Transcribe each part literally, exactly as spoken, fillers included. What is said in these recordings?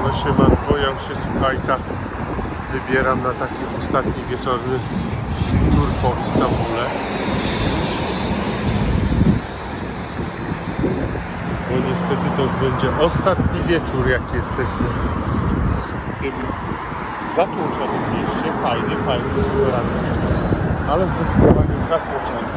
No siemanko, ja już się, słuchajta, wybieram na taki ostatni wieczorny tur po Istambule. Bo niestety to już będzie ostatni wieczór, jak jesteśmy w tym zatłoczonym mieście. Fajnie, fajnie, restauracji, ale zdecydowanie zatłoczony.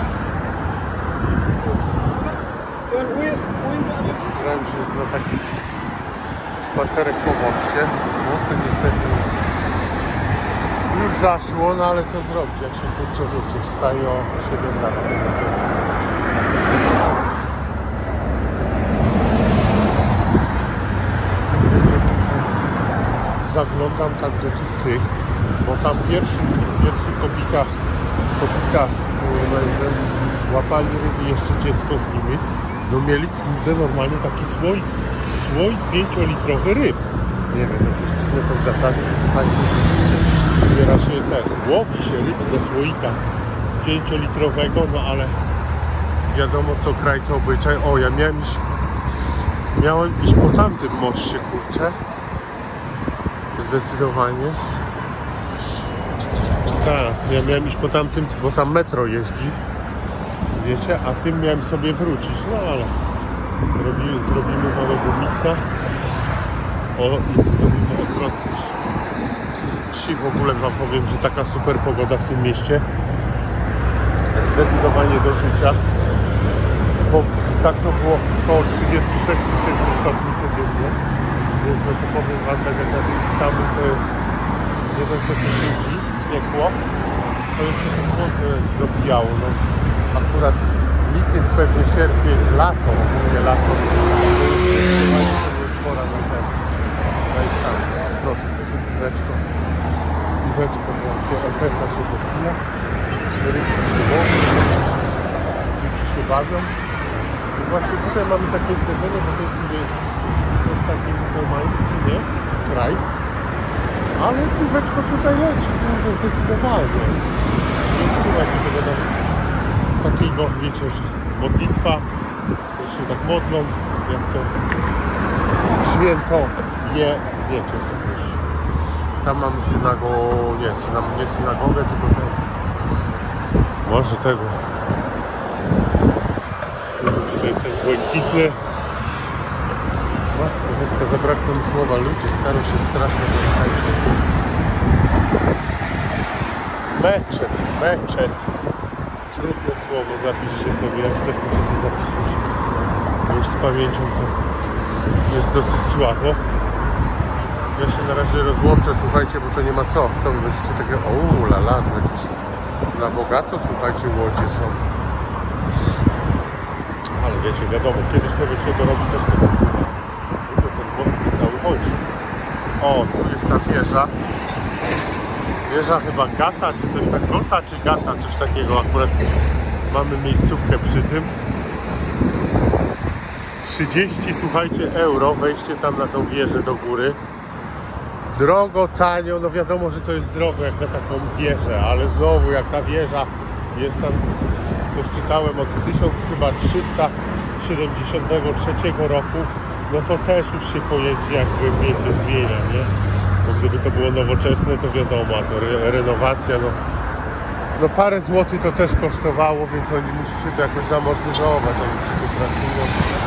Wybrałem się na taki spacerek po moście. Słońce niestety już, już zaszło, no ale co zrobić, jak się kurczę wiecie, wstaje o siedemnastej. Zaglądam tak do tych tych, bo tam pierwszy, pierwszy kobita, kobita z mężem łapali ryby, jeszcze dziecko z nimi. No mieli kurde normalnie taki słoik, słoik pięciolitrowy ryb. Nie wiem, jakieś dziwne też zasady, tutaj zbiera się ten, łowi się ryb do słoika pięciolitrowego, no ale wiadomo co kraj to obyczaj. O, ja miałem iść, miałem iść po tamtym moście, kurczę. Zdecydowanie. Tak, ja miałem iść po tamtym, bo tam metro jeździ. Wiecie, a tym miałem sobie wrócić. No ale robimy, zrobimy małego miksa. O, i zrobimy odwrotnie. Dzisiaj w ogóle wam powiem, że taka super pogoda w tym mieście. Zdecydowanie do życia. Bo tak to było około trzydzieści sześć do trzydziestu stopni codziennie. Więc no to powiem wam, tak jak na tym Istanbul to jest nie wiem co tu ludzi, piekło, to jeszcze to słońce dobijało. No, akurat lipiec, pewnie sierpień, lato, ogólnie lato, to jest pora na ten, na Istanbul. Proszę, proszę, piweczko, piweczko, bo cię F S a się popija, rysi się łowi, dzieci się bawią. I właśnie tutaj mamy takie zderzenie, bo to jest mówię, to jest taki muzułmański, nie? Kraj. Ale piweczko tutaj leci, to zdecydowanie. Nie słuchajcie tego na takiego, wiecie, że modlitwa, że się tak modlą, jak to święto je, wiecie, co już. Tam mamy synagogę, nie, synag nie synagogę, tylko ten, może tego. To jest ten błękitny. Matko Boska, zabrakło mi słowa, ludzie staro się strasznie dojechać. Meczet, meczet. Trudne słowo, zapiszcie sobie, ja też muszę to zapisać. Już z pamięcią to jest dosyć słabo. Ja się na razie rozłączę, słuchajcie, bo to nie ma co. Co wy będziecie takie, o la la, jakieś na bogato, słuchajcie, łodzie są. Ale wiecie, wiadomo, kiedyś człowiek się dorobi też tego to ten most cały chodzi. O, tu jest ta wieża. Wieża chyba Gata, czy coś tak, Gota, czy Gata, coś takiego. Akurat mamy miejscówkę przy tym. trzydzieści, słuchajcie, euro wejście tam na tą wieżę do góry. Drogo, tanio, no wiadomo, że to jest drogo jak na taką wieżę, ale znowu jak ta wieża jest tam, coś czytałem, od tysiąc trzysta siedemdziesiątego trzeciego roku, no to też już się pojęcie jakby wiecie zmienia, nie? Bo gdyby to było nowoczesne, to wiadomo, a to re renowacja, no, no parę złotych to też kosztowało, więc oni muszą się to jakoś zamortyzować, oni się tu pracują.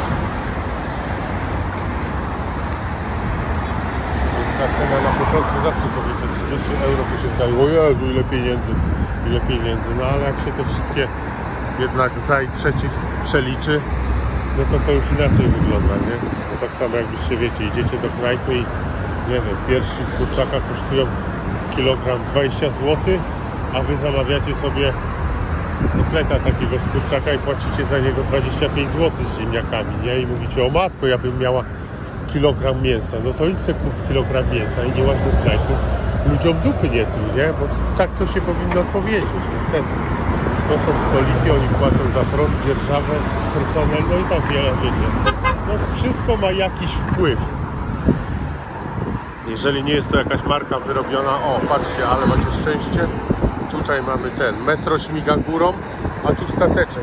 Ta cena na początku zawsze to wiecie, trzydzieści euro to się zdaje, o Jezu, ile pieniędzy, ile pieniędzy, no ale jak się te wszystkie jednak za i przeciw przeliczy, no to to już inaczej wygląda, nie? No tak samo jakbyście wiecie, idziecie do knajpy i nie wiem, piersi z kurczaka kosztują kilogram dwadzieścia złotych, a wy zamawiacie sobie kotleta takiego z kurczaka i płacicie za niego dwadzieścia pięć złotych z ziemniakami, nie? I mówicie, o matko, ja bym miała kilogram mięsa, no to idź sobie kup kilogram mięsa i nie łaź do knajpy, ludziom dupy nie tli, nie? Bo tak to się powinno powiedzieć, niestety. To są stoliki, oni płacą za prąd, dzierżawę, personel, no i tam wiele, wiecie. No wszystko ma jakiś wpływ. Jeżeli nie jest to jakaś marka wyrobiona, o patrzcie, ale macie szczęście, tutaj mamy ten, metro śmiga górą, a tu stateczek.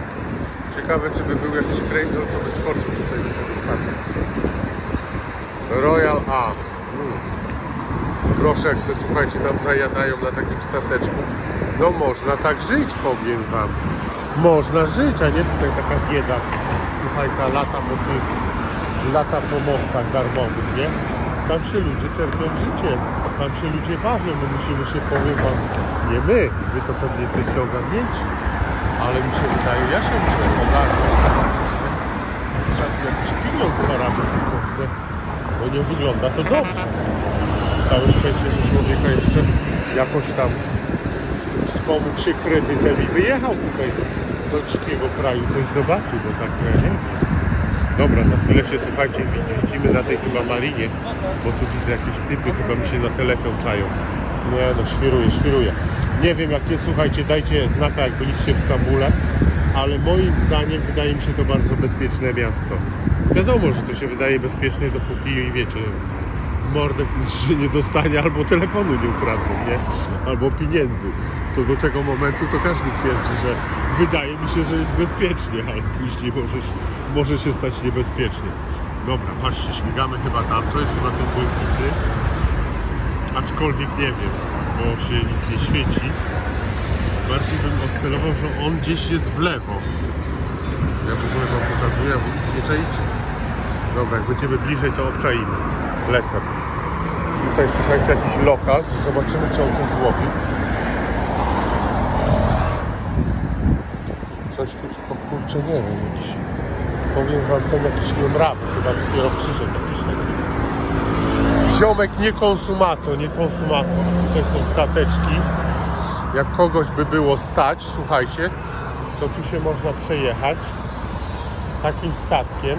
Ciekawe, czy by był jakiś krejzol, co by skoczył tutaj do tego statku. Royal A. Mm. Proszę, jak se, słuchajcie, nam zajadają na takim stateczku. No można tak żyć, powiem wam. Można żyć, a nie tutaj taka bieda. Słuchajta, lata po tych, lata po mostach darmowych, nie? Tam się ludzie czerpią życie. Tam się ludzie bawią. My musimy się, powiem wam, nie my. Wy to pewnie jesteście ogarnięci. Ale mi się wydaje, ja się muszę ogarnąć na faktycznie. Trzeba tu jakiś pieniądz zarabiać, tylko widzę. Bo nie wygląda to dobrze. Całe szczęście, że człowieka jeszcze jakoś tam wspomógł się kredytem i wyjechał tutaj do dzikiego kraju, coś zobaczył, bo tak ja nie wiem. Dobra, za chwilę się, słuchajcie, widzimy na tej chyba marinie, bo tu widzę jakieś typy, chyba mi się na telefon czają. Nie no, świruje, świruje. Nie wiem jak jest, słuchajcie, dajcie znaka jak byliście w Stambule, ale moim zdaniem wydaje mi się to bardzo bezpieczne miasto. Wiadomo, że to się wydaje bezpieczne, dopóki, wiecie, w mordę się nie dostanie, albo telefonu nie ukradną, nie? Albo pieniędzy. To do tego momentu to każdy twierdzi, że wydaje mi się, że jest bezpiecznie, ale później może, może się stać niebezpiecznie. Dobra, patrzcie, śmigamy chyba tam, to jest chyba ten błękitny, aczkolwiek nie wiem, bo się nic nie świeci. Bardziej bym oscylował, że on gdzieś jest w lewo. Ja w ogóle wam pokazuję, bo nic nie czaicie. Dobra, jak będziemy bliżej, to obczaimy. Lecę. Tutaj, słuchajcie, jakiś lokal. Zobaczymy, czy on coś złowi. Coś tu tylko, kurczę, nie wiem, jakiś... Powiem wam, ten jakiś niemrawy, chyba dopiero przyszedł jakiś taki. Ziomek nie konsumato, nie konsumato. Tutaj są stateczki. Jak kogoś by było stać, słuchajcie, to tu się można przejechać takim statkiem.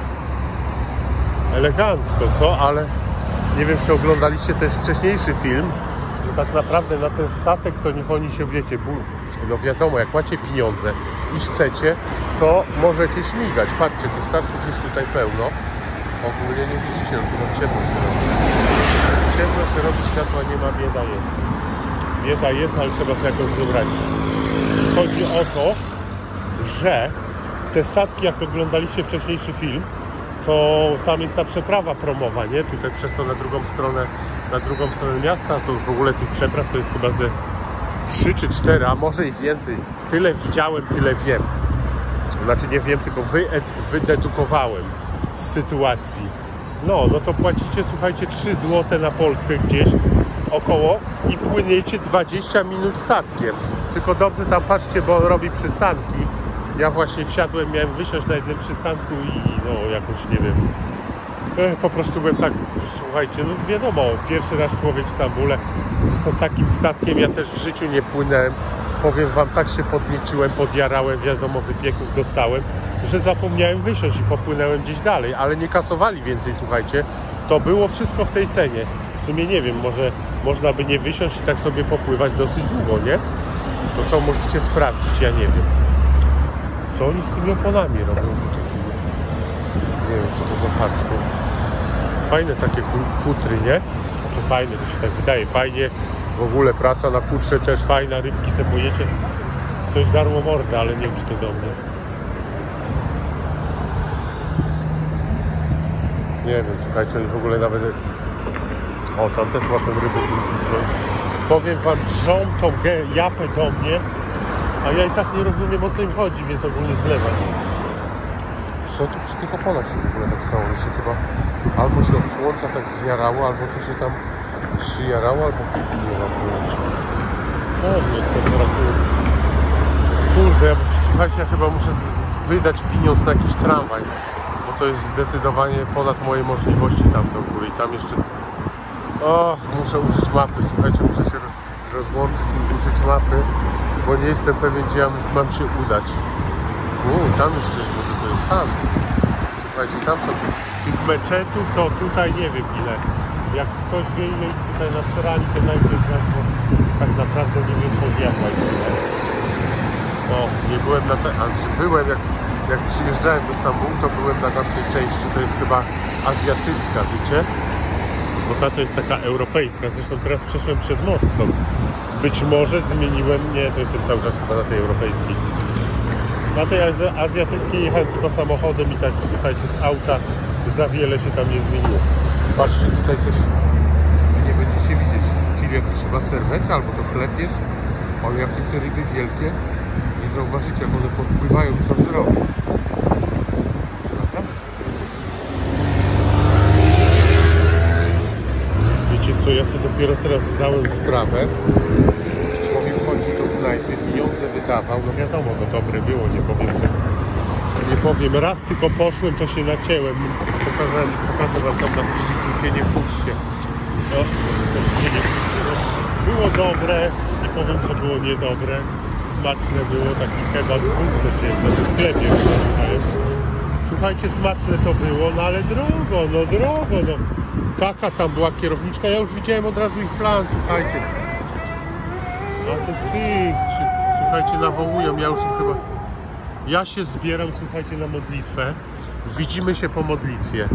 Elegancko, co? Ale nie wiem, czy oglądaliście też wcześniejszy film, że tak naprawdę na ten statek to niech oni się, wiecie, no wiadomo, jak macie pieniądze i chcecie, to możecie śmigać. Patrzcie, tych statków jest tutaj pełno. Ogólnie nie widzicie, no tu nam ciemno się robi. Ciemno się robi, światła nie ma, bieda jest. Bieda jest, ale trzeba sobie jakoś wybrać. Chodzi o to, że te statki, jak oglądaliście wcześniejszy film, to tam jest ta przeprawa promowa, nie? Tutaj przez to na drugą stronę, na drugą stronę miasta, to już w ogóle tych przepraw to jest chyba ze trzy czy cztery, a może i więcej. Tyle widziałem, tyle wiem. Znaczy nie wiem, tylko wy, wydedukowałem z sytuacji. No, no to płacicie, słuchajcie, trzy złote na Polskę gdzieś około i płyniecie dwadzieścia minut statkiem. Tylko dobrze tam patrzcie, bo on robi przystanki. Ja właśnie wsiadłem, miałem wysiąść na jednym przystanku i no jakoś nie wiem. Po prostu byłem tak, słuchajcie, no wiadomo, pierwszy raz człowiek w Stambule z takim statkiem, ja też w życiu nie płynąłem. Powiem wam, tak się podnieciłem, podjarałem, wiadomo, wypieków dostałem, że zapomniałem wysiąść i popłynąłem gdzieś dalej, ale nie kasowali więcej, słuchajcie. To było wszystko w tej cenie. W sumie nie wiem, może można by nie wysiąść i tak sobie popływać dosyć długo, nie? To co możecie sprawdzić, ja nie wiem. Co oni z tymi oponami robią? Nie wiem, co to za paczko. Fajne takie kutry, nie? Znaczy fajne, to się tak wydaje. Fajnie. W ogóle praca na kutrze też fajna. Rybki se pojecie. Coś darło mordę, ale nie wiem, czy to do mnie. Nie wiem, słuchajcie, oni w ogóle nawet... O, tam też ma tą rybę. Powiem wam, drżą tą japę do mnie, a ja i tak nie rozumiem, o co im chodzi, więc ogólnie zlewa się. Co tu przy tych oponach się w ogóle tak stało? Mi się chyba albo się od słońca tak zjarało, albo coś się tam przyjarało, albo nie mam pojęcia. O, nie, temperatury. Kurde, ja, słuchajcie, ja chyba muszę wydać pieniądz na jakiś tramwaj, bo to jest zdecydowanie ponad moje możliwości tam do góry i tam jeszcze... O, muszę użyć mapy, słuchajcie, muszę się rozłączyć i użyć mapy, bo nie jestem pewien, gdzie ja mam się udać. Uuu, tam jeszcze jest, może to jest tam. Słuchajcie, tam są tych meczetów, to tutaj nie wiem ile. Jak ktoś wie ile ich tutaj na Serani, to najpierw, bo tak naprawdę nie wiem podjechać. O, nie byłem na te... A czy byłem, jak, jak przyjeżdżałem do Stambułu, to byłem na tamtej części, to jest chyba azjatycka, wiecie? Bo ta to jest taka europejska, zresztą teraz przeszłem przez most, to być może zmieniłem, nie, to jestem cały czas chyba na tej europejskiej. Na tej azjatyckiej jechałem tylko samochodem i tak, słuchajcie, z auta za wiele się tam nie zmieniło. Patrzcie, tutaj coś nie będziecie widzieć. Czyli jakaś chyba serwetka albo to chleb jest. Ale jakie te ryby wielkie. Nie zauważycie, jak one podpływają i to żrą. Co naprawdę wiecie co, ja sobie dopiero teraz zdałem sprawę. Człowiek chodzi do knajpy, pieniądze wydawał. No wiadomo, no dobre było, nie powiem, że nie powiem, raz tylko poszłem, to się nacięłem. Pokażę, pokażę wam tam na filmiku, nie wchodźcie. No, to się nie wchodźcie. Było dobre, nie powiem, że było niedobre. Smaczne było, taki kebab w budce, czy w sklepie. Słuchajcie, smaczne to było, no ale drogo, no drogo, no. Taka tam była kierowniczka, ja już widziałem od razu ich plan, słuchajcie. A to z tych, słuchajcie, nawołują, ja już im chyba... Ja się zbieram, słuchajcie, na modlitwę. Widzimy się po modlitwie.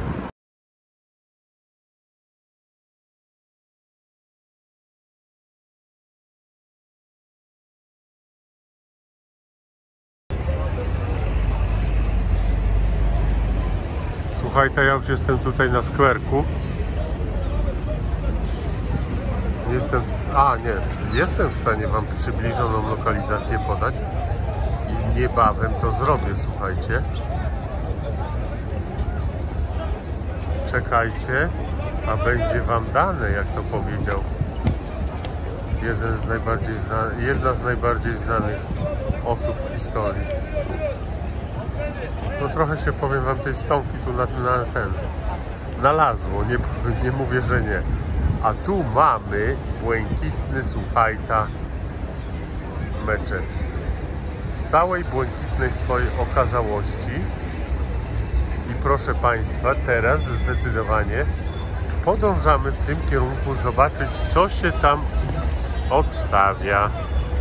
Słuchajcie, ja już jestem tutaj na skwerku. Jestem... A, nie. Jestem w stanie wam przybliżoną lokalizację podać. I niebawem to zrobię, słuchajcie. Czekajcie, a będzie wam dane, jak to powiedział jeden z najbardziej zna... jedna z najbardziej znanych osób w historii. No trochę się, powiem wam, tej stonki tu na, na ten znalazło, nie, nie mówię, że nie. A tu mamy błękitny, słuchajta, meczet. W całej błękitnej swojej okazałości. I proszę państwa, teraz zdecydowanie podążamy w tym kierunku, zobaczyć, co się tam odstawia.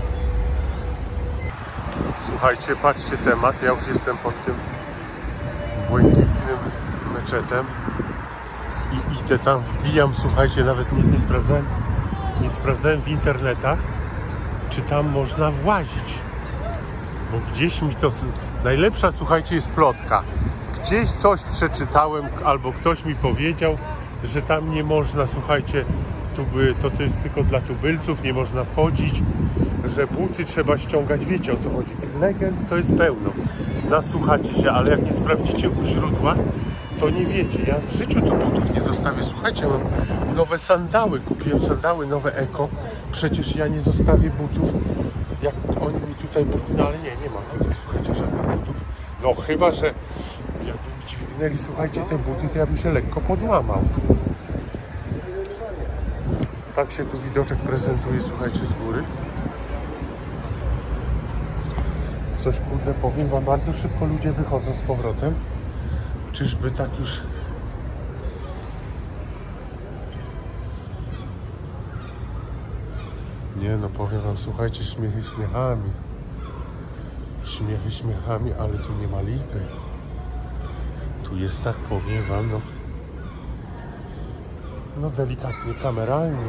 Słuchajcie, patrzcie temat, ja już jestem pod tym błękitnym meczetem i idę tam, wbijam, słuchajcie, nawet nie, nie sprawdzałem, nie sprawdzałem w internetach, czy tam można włazić, bo gdzieś mi to, najlepsza, słuchajcie, jest plotka, gdzieś coś przeczytałem, albo ktoś mi powiedział, że tam nie można, słuchajcie, tuby, to, to jest tylko dla tubylców, nie można wchodzić, że buty trzeba ściągać, wiecie, o co chodzi, tych legend to jest pełno, nasłuchacie się, ale jak nie sprawdzicie u źródła, to nie wiecie. Ja w życiu tu butów nie zostawię. Słuchajcie, ja mam nowe sandały, kupiłem sandały nowe eko, przecież ja nie zostawię butów, jak oni mi tutaj, no ale nie, nie ma tutaj, słuchajcie, żadnych butów, no chyba, że jakby mi dźwignęli, słuchajcie, te buty, to ja bym się lekko podłamał. Tak się tu widoczek prezentuje, słuchajcie, z góry. Coś, kurde, powiem wam, bardzo szybko ludzie wychodzą z powrotem. Czyżby tak już... Nie no, powiem wam, słuchajcie, śmiechy śmiechami. Śmiechy śmiechami, ale tu nie ma lipy. Tu jest, tak powiem wam, no... No delikatnie, kameralnie.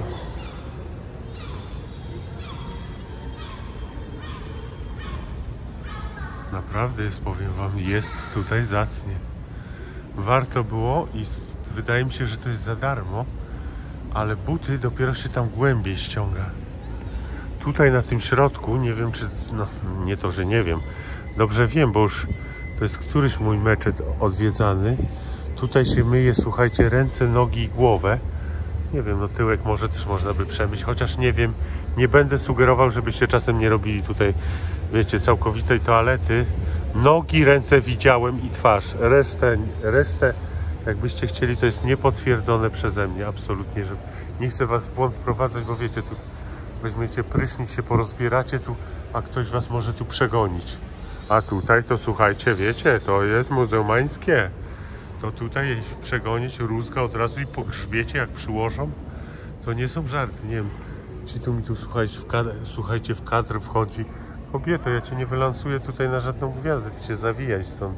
Naprawdę jest, powiem wam, jest tutaj zacnie. Warto było i wydaje mi się, że to jest za darmo, ale buty dopiero się tam głębiej ściąga. Tutaj na tym środku, nie wiem czy, no nie to, że nie wiem, dobrze wiem, bo już to jest któryś mój meczet odwiedzany. Tutaj się myje, słuchajcie, ręce, nogi i głowę. Nie wiem, no tyłek może też można by przemyć, chociaż nie wiem, nie będę sugerował, żebyście czasem nie robili tutaj, wiecie, całkowitej toalety. Nogi, ręce widziałem i twarz. Resztę, resztę, jakbyście chcieli, to jest niepotwierdzone przeze mnie, absolutnie, że nie chcę was w błąd wprowadzać, bo wiecie, tu weźmiecie prysznic, się porozbieracie tu, a ktoś was może tu przegonić. A tutaj to, słuchajcie, wiecie, to jest muzułmańskie. To tutaj przegonić rózga od razu i po grzbiecie, jak przyłożą, to nie są żarty. Nie wiem, czy tu mi tu, słuchajcie, w kadr, słuchajcie, w kadr wchodzi. Kobieto, ja cię nie wylansuję tutaj na żadną gwiazdę, ty się zawijaj stąd.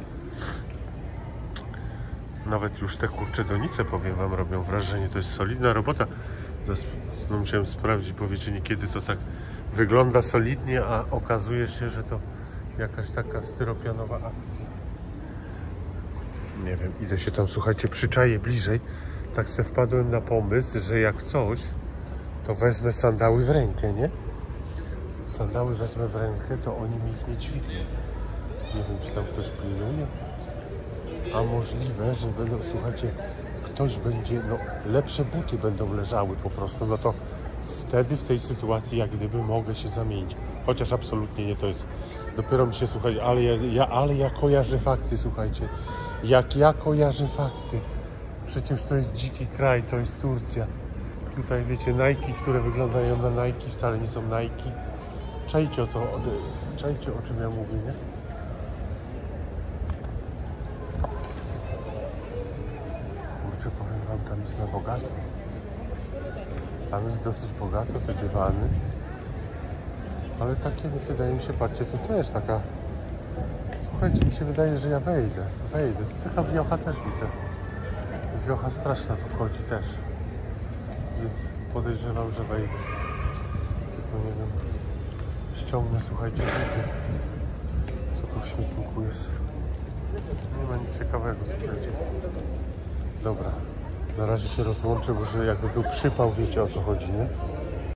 Nawet już te kurcze donice, powiem wam, robią wrażenie. To jest solidna robota. No, musiałem sprawdzić, bo wiecie, niekiedy to tak wygląda solidnie, a okazuje się, że to jakaś taka styropianowa akcja. Nie wiem, idę się tam, słuchajcie, przyczaję bliżej. Tak se wpadłem na pomysł, że jak coś, to wezmę sandały w rękę, nie? Sandały wezmę w rękę, to oni mi ich nie dźwigną. Nie wiem, czy tam ktoś pilnuje. A możliwe, że będą, słuchajcie, ktoś będzie, no lepsze buty będą leżały po prostu, no to wtedy w tej sytuacji jak gdyby mogę się zamienić. Chociaż absolutnie nie to jest. Dopiero mi się, słuchaj, ale ja, ja, ale ja kojarzę fakty, słuchajcie. Jak ja kojarzę fakty. Przecież to jest dziki kraj, to jest Turcja. Tutaj wiecie, Nike, które wyglądają na Nike, wcale nie są Nike. Czajcie o co, czajcie o czym ja mówię, nie? Kurczę, powiem wam, tam jest na bogato. Tam jest dosyć bogato, te dywany. Ale takie, wydaje mi się, patrzcie, tu też taka... Słuchajcie, mi się wydaje, że ja wejdę. Wejdę. Tu taka wiocha też widzę. Wiocha straszna tu wchodzi też. Więc podejrzewam, że wejdę. Tylko nie wiem. Ściągnę, słuchajcie, buty. Co tu w śmietniku jest? Nie ma nic ciekawego, słuchajcie. Dobra. Na razie się rozłączę, bo że jakby był przypał, wiecie o co chodzi, nie?